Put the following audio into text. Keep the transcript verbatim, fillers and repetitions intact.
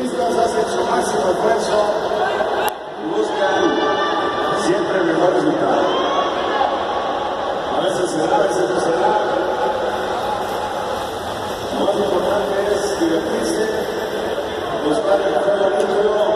deportistas hacen su máximo esfuerzo y buscan siempre el mejor resultado. A veces se da, a veces no se da. Lo más importante es divertirse, buscar el mejor vehículo.